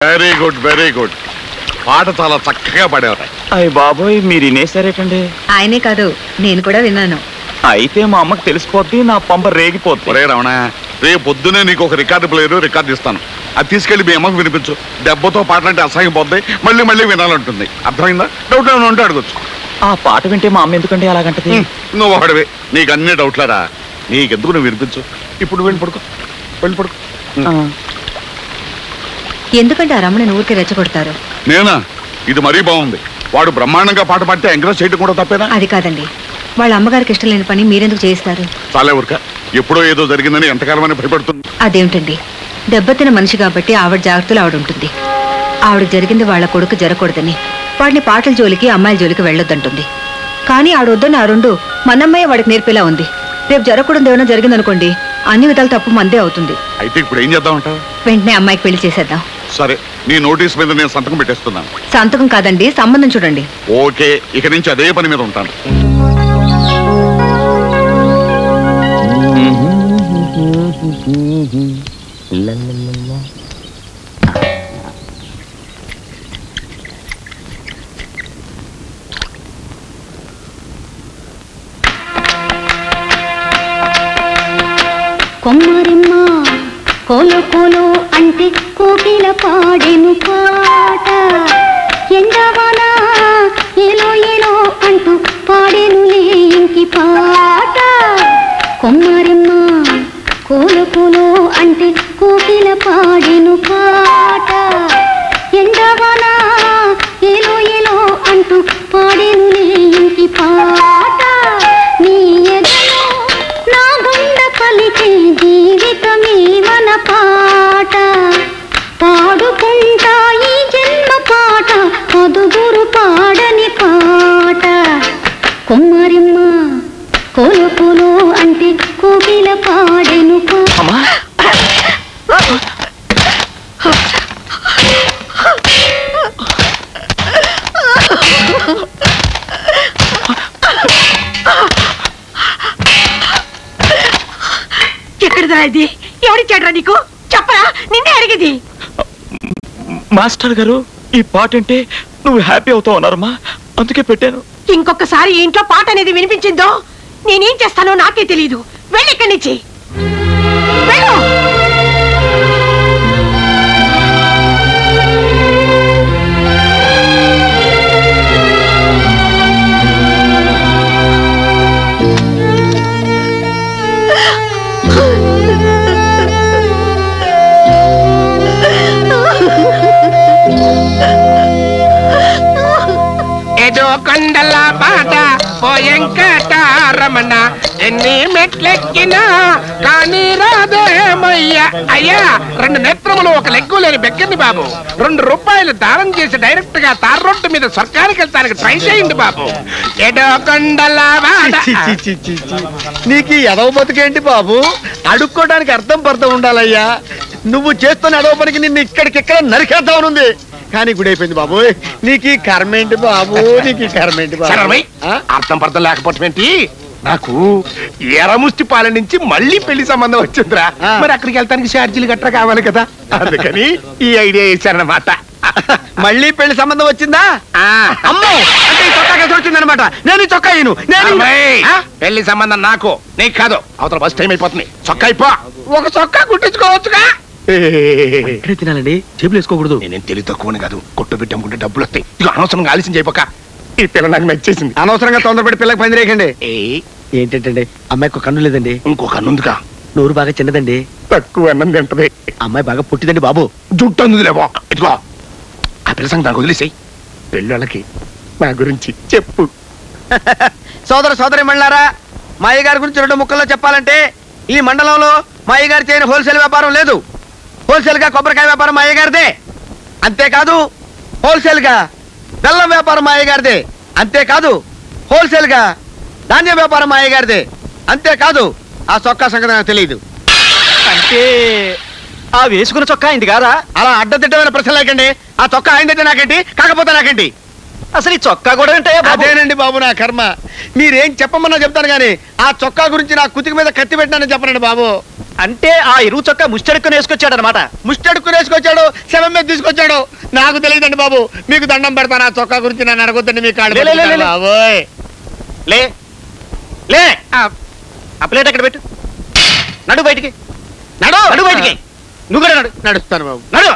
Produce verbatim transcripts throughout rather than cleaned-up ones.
Very good very good. పాట చాలా చక్కగా పాడేవారు. అయ్య బాబోయ్, మీరు వినేసారేటండి? ఆయనే కాదు, నేను కూడా విన్నాను. అయితే మా అమ్మకి తెలిసిపోద్ది, నా పంప రేగిపోతుంది. ఒరే రమణ, రేపు పొద్దునే నీకు ఒక రికార్డు ప్లేయర్ రికార్డు ఇస్తాను. అది తీసుకెళ్లి మీ అమ్మకు వినిపించు. దెబ్బతో పాటలంటే అసహ్యం పోద్ది, మళ్ళీ మళ్ళీ వినాలంటుంది. అర్థమైందా? డౌట్ ఏమైనా ఉంటే అడగొచ్చు. ఆ పాట వింటే మా అమ్మ ఎందుకంటే అలాగంటది? నువ్వు ఒకటివే, నీకు అన్ని డౌట్లరా. నీకెందుకు నువ్వు వినిపించు. ఇప్పుడు వెళ్ళి పడుకో, వెళ్ళి పడుకో. ఎందుకంటే ఆ రమణని ఊరికి రెచ్చగొడతారు. నేనా? ఇది మరీ బాగుంది. వాడు బ్రహ్మాండంగా పాట పాడితే ఎంకరేజ్ చేయడం కూడా తప్పేనా? అది కాదండి, వాళ్ళ అమ్మగారికి ఇష్టం లేని పని మీరెందుకు చేయిస్తారు? చాలే ఊరిక. ఎప్పుడో ఏదో జరిగిందని ఎంతకాలమని భయపడుతుంది. అదేమిటండి, దెబ్బతిన మనిషి కాబట్టి ఆవిడ జాగ్రత్తలు ఆవిడ ఉంటుంది. ఆవిడ జరిగింది వాళ్ళ కొడుకు జరగకూడదని, వాడిని పాటల జోలికి అమ్మాయిల జోలికి వెళ్ళొద్దంటుంది. కానీ ఆవిడ వద్దని ఆ రెండు మనమ్మయ్య వాడికి నేర్పేలా ఉంది. రేపు జరగకూడదు ఏమైనా జరిగిందనుకోండి, అన్ని విధాలు తప్పు మందే అవుతుంది. అయితే ఇప్పుడు ఏం చేద్దామంటావు? వెంటనే అమ్మాయికి పెళ్లి చేసేద్దాం. సరే, నీ నోటీస్ మీద నేను సంతకం పెట్టేస్తున్నాను. సంతకం కాదండి, సంబంధం చూడండి. ఓకే, ఇక నుంచి అదే పని మీద ఉంటాను. కొమ్మరిమ్మ కోలో కోలో అంటే కోకిల పాడెను పాట, ఎండవాన ఏలో ఏలో అంటూ పాడెను ఇంకి పాట. కొమ్మరిమ్మ కోలో కోలో అంటే కోకిల పాడెను పాట, ఎండవాన ఏలో ఏలో అంటూ పాడెను ఇంకి పాట. నీ ఎదలో నా గుండె పలికే జీవితమే మన పాట, పాడుకుంటా ఈ జన్మ పాట, పదుగురు పాడని పాట. కొమ్మరిమ్మ కోలో కోలో అంటే కోకిల పాడెను పాట. ఎక్కడిదా ఇది? ఎవరిచ్చాడ్రా నీకు? చెప్పరా, నిన్నే అడిగేది. మాస్టర్ గారు, ఈ పాట అంటే నువ్వు హ్యాపీ అవుతావు అన్నారమ్మా, అందుకే పెట్టాను. ఇంకొకసారి ఈ ఇంట్లో పాట అనేది వినిపించిందో నేనేం చేస్తానో నాకే తెలియదు. వెళ్ళి ఇక్కడి నుంచి వెళ్ళు. ఏదో కొండల పాట ఓ వెంకటరమణ, ఎన్ని మెట్లెక్కినా కానీ రాదేమయ్యా. అయ్యా, రెండు నేత్రములు ఒక లెగ్గు లేని బెక్కని బాబు, రెండు రూపాయలు దానం చేసి డైరెక్ట్ గా తార్ రోడ్డు మీద స్వర్గానికి వెళ్తానికి ట్రై చేయండి బాబు. ఏదో కొండల పాట. నీకు ఎదవ బతుకేంటి బాబు? అడుక్కోవడానికి అర్థం పర్థం ఉండాలయ్యా. నువ్వు చేస్తున్న ఎదవ పనికి నిన్ను ఇక్కడికిక్కడ నరికేద్దామనుంది, కానీ గుడైపోయింది బాబు. నీకు కర్మేంటి బాబు, నీకు కర్మేంటి బాబు? అర్థం పర్థం లేకపోవటమేంటి? నాకు ఎరముష్టి పాలెం నుంచి మళ్ళీ పెళ్లి సంబంధం వచ్చిందిరా. మరి అక్కడికి వెళ్తానికి ఛార్జీలు గట్రా కావాలి కదా, అందుకని ఈ ఐడియా ఇచ్చారన్నమాట. మళ్ళీ పెళ్లి సంబంధం వచ్చిందా? అమ్మో, అంటే ఈ చొక్కా కలిసి వచ్చిందనమాట. నేను ఈ చొక్కా ఇను. పెళ్లి సంబంధం నాకు, నీకు కాదు. అవతల బస్ టైం అయిపోతుంది. చొక్కా అయిపో. ఒక చొక్కా కుట్టించుకోవచ్చుగా. తినాలండి, జేబులు వేసుకోకూడదు. నేనేం తెలివి తక్కువని కాదు, కొట్టు పెట్టాముకుంటే డబ్బులు వస్తాయి. ఇక అనవసరంగా ఆలస్యం చేయపోక. ఈ పిల్ల నాకు నచ్చేసింది. అనవసరంగా తొందరపడి పిల్లకి పని రేకండి. ఏంటంటే అమ్మాయికి కన్ను లేదండి. ఇంకో కన్నుందిగా. నోరు బాగా చిన్నదండి, తక్కువ అన్నం తింటది. అమ్మాయి బాగా పుట్టిదండి బాబు. జుట్టు అందులేవో. ఇదిగో ఆ పిల్ల సంగతి నాకు వదిలేసాయి. పెళ్ళోళ్ళకి నా గురించి చెప్పు. సోదర సోదరి మండలారా, మా అయ్యగారి గురించి రెండు ముక్కల్లో చెప్పాలంటే ఈ మండలంలో మా అయ్యగారు చేయని హోల్సేల్ వ్యాపారం లేదు. హోల్సేల్ గా కొబ్బరికాయ వ్యాపారం మా అయ్యగారిదే. అంతేకాదు హోల్సేల్ గా బెల్లం వ్యాపారం మా అయ్యగారిదే. అంతేకాదు హోల్సేల్ గా ధాన్యం వ్యాపారం మా అయ్యగారిదే. అంతేకాదు ఆ చొక్కా సంగతి నాకు తెలియదు. అంటే ఆ వేసుకున్న చొక్కా అయింది కాదా? అలా అడ్డదిడ్డమైన ప్రశ్న లేకండి. ఆ చొక్కా అయిందంటే నాకేంటి, కాకపోతే నాకేంటి? అసలు ఈ చొక్కా కూడా ఉంటాయా బాబు? అదేనండి బాబు నా కర్మ. మీరేం చెప్పమన్నా చెప్తాను కానీ ఆ చొక్కా గురించి నా కుతికి మీద కత్తి పెట్టినానని చెప్పనండి బాబు. అంటే ఆ ఇరువు చొక్కా ముష్టడుక్కుని వేసుకొచ్చాడు అనమాట. ముష్టడుక్కుని వేసుకొచ్చాడు, శవం మీద తీసుకొచ్చాడు. నాకు తెలియదండి బాబు. మీకు దండం పెడతాను. ఆ చొక్కా గురించి నన్ను అడగొద్దండి. మీ కాళ్ళు లే, లే, లే, పట్టుకుంటాను లే. బాబోయ్. లే లే ఆ ప్లేట్ అక్కడ పెట్టు. నడు బయటికి, నడు నడు బయటికి. నువ్వు కూడా నడు, నడుస్తాను బాబు. నడు.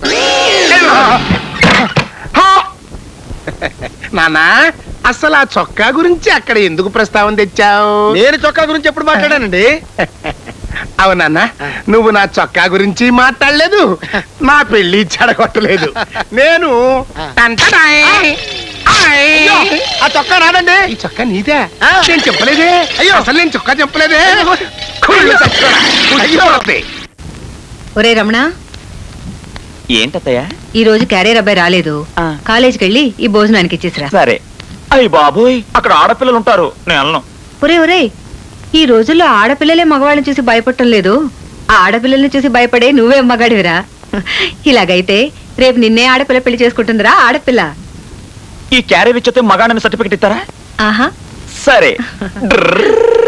నానా అసలు ఆ చొక్కా గురించి అక్కడ ఎందుకు ప్రస్తావన తెచ్చావు? నేను చొక్కా గురించి ఎప్పుడు మాట్లాడానండి? అవునన్నా, నువ్వు నా చొక్కా గురించి మాట్లాడలేదు, నా పెళ్లి చెడగొట్టలేదు. నేను టంటడాయ్. ఆయ్. అయ్యో, ఆ చొక్కా నాదండి. ఈ చొక్కా నీదే? ఆ. నేను చెప్పలేదే. అయ్యో. అసలు నేను చొక్కా చెప్పలేదే. కుళ్ళు చొక్కా. అయ్యో. కుళ్ళిపోద్ది. ఒరే రమణ, ఏంటత్తయ్య? ఈ రోజు క్యారియర్ అబ్బాయి రాలేదు. ఆ. కాలేజీకి వెళ్ళి ఈ భోజనానికి ఇచ్చేసిరా. సరే. అయ్యి బాబోయ్, అక్కడ ఆడపిల్లలు ఉంటారు, నేను వెళ్ళను. ఒరే ఒరే, ఈ రోజుల్లో ఆడపిల్లలే మగవాళ్ళని చూసి భయపడటం లేదు. ఆ ఆడపిల్లల్ని చూసి భయపడే నువ్వే మగాడివిరా. ఇలాగైతే రేపు నిన్నే ఆడపిల్ల పెళ్లి చేసుకుంటుందిరా ఆడపిల్ల. ఈ క్యారియర్ ఇచ్చితే మగాడని సర్టిఫికెట్ ఇస్తారా? ఆహా. సరే. డ్రర్.